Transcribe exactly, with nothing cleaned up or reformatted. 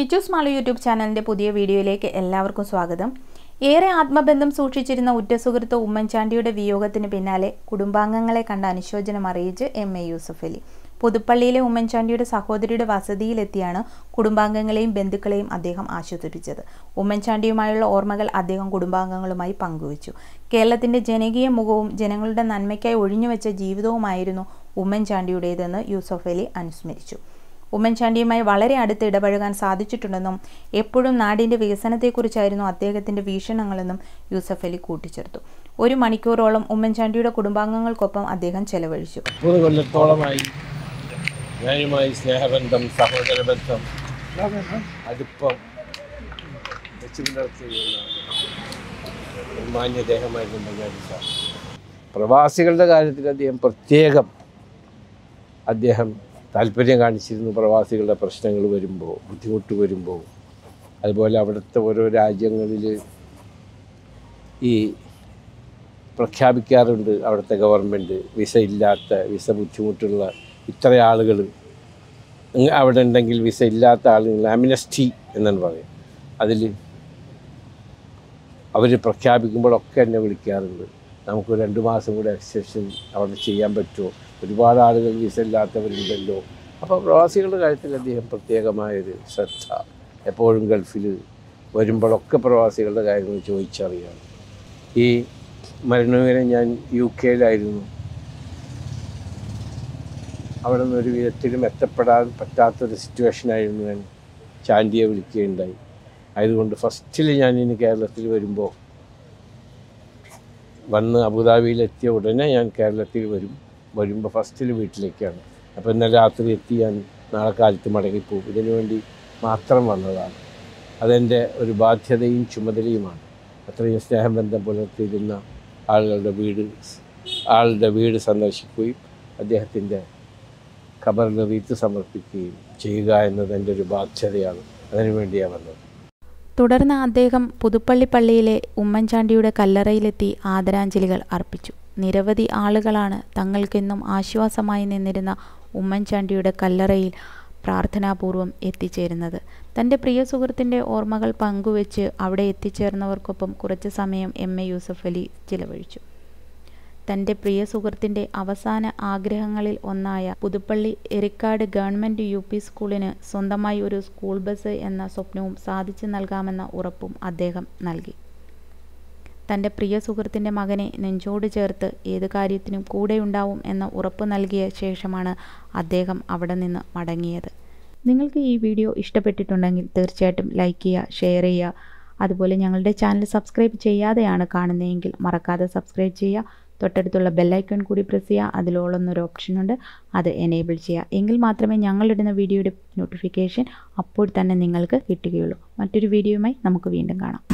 Kichusmalu YouTube ചാനലിന്റെ പുതിയ വീഡിയോയിലേക്ക് എല്ലാവർക്കും സ്വാഗതം. ഏറെ ആത്മബന്ധം സൂക്ഷിച്ചിരുന്ന ഉറ്റ സുഹൃത്ത് ഉമ്മൻചാണ്ടിയുടെ വിയോഗത്തിന് പിന്നാലെ കുടുംബാംഗങ്ങളെ കണ്ട അനുശോചനം അറിയിച്ച് എം എ യൂസുഫ് അലി. പുതുപ്പള്ളിയിലെ ഉമ്മൻചാണ്ടിയുടെ സഹോദരിയുടെ വസതിയിലെത്തിയാണ് കുടുംബാംഗങ്ങളെയും ബന്ധുക്കളെയും അദ്ദേഹം ആശ്വസിപ്പിച്ചത്. ഉമ്മൻചാണ്ടിയുമായുള്ള ഓർമ്മകൾ അദ്ദേഹം കുടുംബാംഗങ്ങളുമായി പങ്കുവച്ചു. കേരളത്തിന്റെ ജനകീയ മുഖവും ജനങ്ങളുടെ നന്മയ്ക്കായി ഒഴിഞ്ഞുവെച്ച ജീവിതവുമായിരുന്നു ഉമ്മൻചാണ്ടിയുടേതെന്ന് യൂസുഫ് അലി അനുസ്മരിച്ചു. ഉമ്മൻചാണ്ടിയുമായി വളരെ അടുത്ത് ഇടപഴകാൻ സാധിച്ചിട്ടുണ്ടെന്നും എപ്പോഴും നാടിന്റെ വികസനത്തെക്കുറിച്ചായിരുന്നു അദ്ദേഹത്തിന്റെ വീക്ഷണങ്ങളെന്നും യൂസുഫ് അലി കൂട്ടിച്ചേർത്തു. ഒരു മണിക്കൂറോളം ഉമ്മൻചാണ്ടിയുടെ കുടുംബാംഗങ്ങൾക്കൊപ്പം അദ്ദേഹം ചെലവഴിച്ചു. കൊല്ലത്തോളമായി ഞാനുമായി സ്നേഹബന്ധം, സഹോദരബന്ധം, അടുപ്പം വെച്ചു പുലർത്തിയിരുന്ന മാന്യദേഹമായിരുന്നു ഉമ്മൻചാണ്ടി സാർ. പ്രവാസികളുടെ കാര്യത്തിൽ അദ്ദേഹം പ്രത്യേകം അദ്ദേഹം താല്പര്യം കാണിച്ചിരുന്നു. പ്രവാസികളുടെ പ്രശ്നങ്ങൾ വരുമ്പോൾ, ബുദ്ധിമുട്ട് വരുമ്പോൾ, അതുപോലെ അവിടുത്തെ ഓരോ രാജ്യങ്ങളിൽ ഈ പ്രഖ്യാപിക്കാറുണ്ട് അവിടുത്തെ ഗവൺമെൻറ് വിസ ഇല്ലാത്ത, വിസ ബുദ്ധിമുട്ടുള്ള ഇത്ര ആളുകൾ അവിടെ ഉണ്ടെങ്കിൽ വിസ ഇല്ലാത്ത ആളുകൾ അമിനസ്റ്റി എന്നാണ് പറയും. അതിൽ അവർ പ്രഖ്യാപിക്കുമ്പോഴൊക്കെ എന്നെ വിളിക്കാറുണ്ട്. നമുക്ക് രണ്ട് മാസം കൂടെ എക്സ്റ്റൻഷൻ അവിടെ ചെയ്യാൻ പറ്റുമോ, ഒരുപാട് ആളുകൾ വിസ ഇല്ലാത്തവരുണ്ടല്ലോ. അപ്പോൾ പ്രവാസികളുടെ കാര്യത്തിൽ അദ്ദേഹം പ്രത്യേകമായൊരു ശ്രദ്ധ, എപ്പോഴും ഗൾഫിൽ വരുമ്പോഴൊക്കെ പ്രവാസികളുടെ കാര്യങ്ങൾ ചോദിച്ചറിയാം. ഈ മരണവിവരം ഞാൻ യു കെയിലായിരുന്നു. അവിടെ നിന്ന് ഒരു വിധത്തിലും എത്തപ്പെടാൻ പറ്റാത്തൊരു സിറ്റുവേഷനായിരുന്നു. ഞാൻ ചാണ്ടിയെ വിളിക്കുകയുണ്ടായി. അതുകൊണ്ട് ഫസ്റ്റിൽ ഞാൻ ഇനി കേരളത്തിൽ വരുമ്പോൾ വന്ന് അബുദാബിയിലെത്തിയ ഉടനെ ഞാൻ കേരളത്തിൽ വരും. വരുമ്പോൾ ഫസ്റ്റിൽ വീട്ടിലേക്കാണ്. അപ്പോൾ ഇന്നലെ രാത്രി എത്തി ഞാൻ നാളെ കാലത്ത് മടങ്ങിപ്പോകും. ഇതിനു വേണ്ടി മാത്രം വന്നതാണ്. അതെൻ്റെ ഒരു ബാധ്യതയും ചുമതലയുമാണ്. അത്രയും സ്നേഹബന്ധം പുലർത്തിയിരുന്ന ആളുകളുടെ വീട് ആളുടെ വീട് സന്ദർശിക്കുകയും അദ്ദേഹത്തിൻ്റെ ഖബറിൽ റീത്ത് സമർപ്പിക്കുകയും ചെയ്യുക എന്നത് എൻ്റെ ഒരു ബാധ്യതയാണ്. അതിനു വേണ്ടിയാണ് വന്നത്. തുടർന്ന് അദ്ദേഹം പുതുപ്പള്ളി പള്ളിയിലെ ഉമ്മൻചാണ്ടിയുടെ കല്ലറയിലെത്തി ആദരാഞ്ജലികൾ അർപ്പിച്ചു. നിരവധി ആളുകളാണ് തങ്ങൾക്കെന്നും ആശ്വാസമായി നിന്നിരുന്ന ഉമ്മൻചാണ്ടിയുടെ കല്ലറയിൽ പ്രാർത്ഥനാപൂർവം എത്തിച്ചേരുന്നത്. തൻ്റെ പ്രിയ സുഹൃത്തിൻ്റെ ഓർമ്മകൾ പങ്കുവെച്ച് അവിടെ എത്തിച്ചേർന്നവർക്കൊപ്പം കുറച്ച് സമയം എം എ യൂസുഫ് അലി ചിലവഴിച്ചു. തൻ്റെ പ്രിയ സുഹൃത്തിൻ്റെ അവസാന ആഗ്രഹങ്ങളിൽ ഒന്നായ Puthuppally Erikkad government U P സ്കൂളിന് സ്വന്തമായി ഒരു സ്കൂൾ ബസ് എന്ന സ്വപ്നവും സാധിച്ചു നൽകാമെന്ന ഉറപ്പും അദ്ദേഹം നൽകി. തൻ്റെ പ്രിയ സുഹൃത്തിൻ്റെ മകനെ നെഞ്ചോട് ചേർത്ത് ഏത് കാര്യത്തിനും കൂടെയുണ്ടാവും എന്ന ഉറപ്പ് നൽകിയ ശേഷമാണ് അദ്ദേഹം അവിടെ നിന്ന് മടങ്ങിയത്. നിങ്ങൾക്ക് ഈ വീഡിയോ ഇഷ്ടപ്പെട്ടിട്ടുണ്ടെങ്കിൽ തീർച്ചയായിട്ടും ലൈക്ക് ചെയ്യുക, ഷെയർ ചെയ്യുക. അതുപോലെ ഞങ്ങളുടെ ചാനൽ സബ്സ്ക്രൈബ് ചെയ്യാതെയാണ് കാണുന്നതെങ്കിൽ മറക്കാതെ സബ്സ്ക്രൈബ് ചെയ്യുക. തൊട്ടടുത്തുള്ള ബെല്ലൈക്കൺ കൂടി പ്രസ് ചെയ്യുക. അതിലോളൊന്നൊരു ഓപ്ഷനുണ്ട്, അത് എനേബിൾ ചെയ്യുക. എങ്കിൽ മാത്രമേ ഞങ്ങളിടുന്ന വീഡിയോയുടെ നോട്ടിഫിക്കേഷൻ അപ്പോൾ തന്നെ നിങ്ങൾക്ക് കിട്ടുകയുള്ളൂ. മറ്റൊരു വീഡിയോയുമായി നമുക്ക് വീണ്ടും കാണാം.